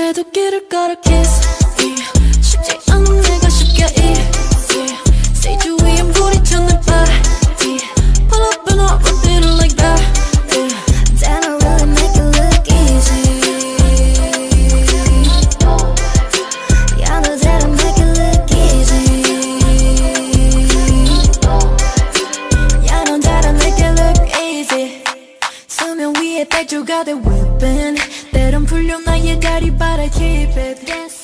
내도 길을 걸어 kiss 쉽지 않은 내가 쉽게 stage 위에 부딪혔는 body pull up and up with it like that Damn, I really make it look easy. Yeah, I know that I make it look easy. Yeah, I know that I make it look easy. 수면 위에 백조가 돼 whipping 때론 풀려 나의 다리 but I keep it.